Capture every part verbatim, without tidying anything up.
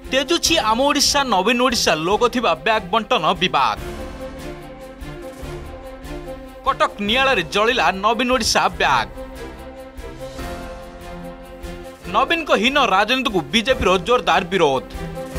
तेजुछि आम ओडिशा नवीन ओडिशा लोगो थिबा बैग बंटन विवाद। कटक नियाला रे जलिला नवीन ओडिशा बैग। नवीन को हीन राजनीति को बीजेपी रो जोरदार विरोध।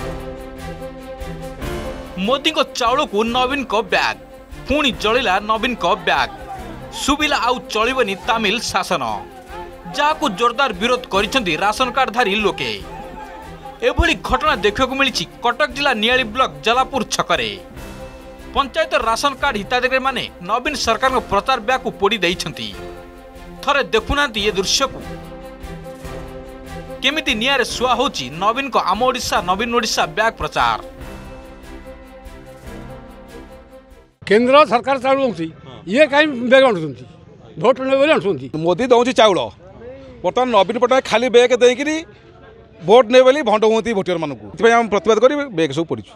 मोदी को चाउल को नवीन को बैग, पुणी जलिला नवीन को बैग। सुबिला आउ चलिबनी तमिल शासन, जाकु जोरदार विरोध करिसेंती राशन कार्डधारी लोके। एभली घटना देखा मिली कटक जिला नियाली ब्लॉक जलापुर छकरे। पंचायत राशन कार्ड हिताधिकारी माने नवीन सरकार को प्रचार बैग को पोड़ी देइछंती। थरे देखुना ये दृश्य को केमिति नियारे सुआ होची नवीन को आम ओडिशा नवीन ओडिशा बैग प्रचार। केंद्र सरकार चालू ये कहीं बैग आणुछंती, भोट ने बोले आणुछंती। मोदी दउची चाउल, बर्तमान नवीन पटनायक खाली बैग देकिरी भोट ने बोली भंड होती भोटर मानक प्रतिवाद कर बैग सब पड़ी।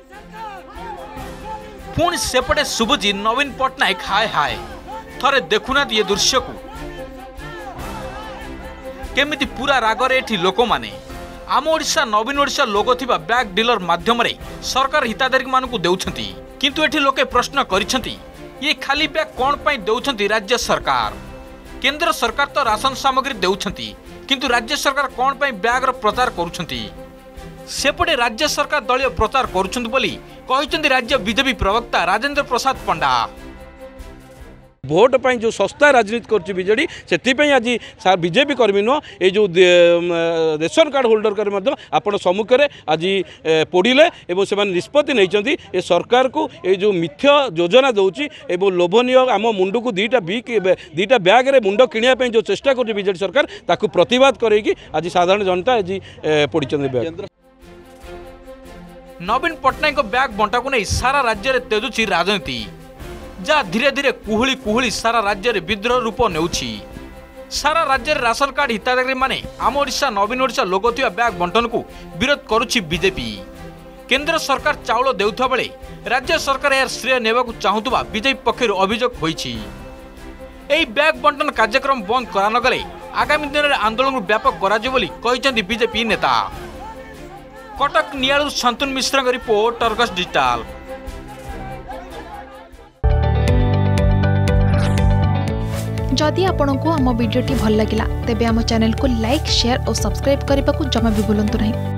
पुणी सेपटे शुभुजी नवीन पटनायक हाय हाय। थरे देखुना ये दृश्य को केमिति पूरा रागरे एठी लोक माने आम ओडिशा नवीन ओडिशा लोगो थिबा बैग डीलर माध्यम रे सरकार हिताधिकारी मानकु देउछंती। किंतु एठी लोके प्रश्न करिसेंती ये खाली बैग कोन पई देउछंती राज्य सरकार। केंद्र सरकार तो राशन सामग्री देउछंती, किंतु राज्य सरकार कौन पाई बैग रो प्रचार करुछंती। सेपटे राज्य सरकार दलीय प्रचार करुछंती बोली कहिसंती राज्य बीजेपी प्रवक्ता राजेंद्र प्रसाद पंडा। भोट पाई जो सस्ता राजनीति कर बीजेडी से आज सार बीजेपी कर्मी नुह ये जो रेशन कार्ड होल्डर कर आपण सम्मुखें आज पड़े से निष्पत्ति नहीं ए सरकार को ये जो मिथ्या योजना दूची एवं लोभनीय आम मुंड को दीटा बिक दीटा बैग रे मुंड किणापी जो चेष्टा कर बीजेडी सरकार ताकू प्रतिवाद करके आज साधारण जनता आज पड़ी बैग। नवीन पटनायक बैग बंटा को नहीं सारा राज्य में तेजुची राजनीति, जा धीरे धीरे कुहुली कुहुली सारा राज्य में विद्रोह रूप नेउछि। सारा राज्य में राशन कार्ड हिताधिकारी माने आम ओडिशा नवीन ओडिशा लोगो थिबा बैग बंटन को विरोध करुछि बीजेपी। केंद्र सरकार चाउल देउथा बेले राज्य सरकार यार श्रेय नेबाकु चाहुतबा बीजेपी पक्षर अभियोग होइछि। एई बैग बंटन कार्यक्रम बंद करा न गले आगामी दिन में आंदोलन व्यापक कराजियो बोली कहिसेंती बीजेपी नेता। कटक नियालू शांतनु मिश्रा का रिपोर्ट, अर्गस डिजिटल। जदि आपंक आम भिडी भल लगा तेब आम चैनल को लाइक शेयर और सब्सक्राइब करने को जमा भी भूलु नहीं।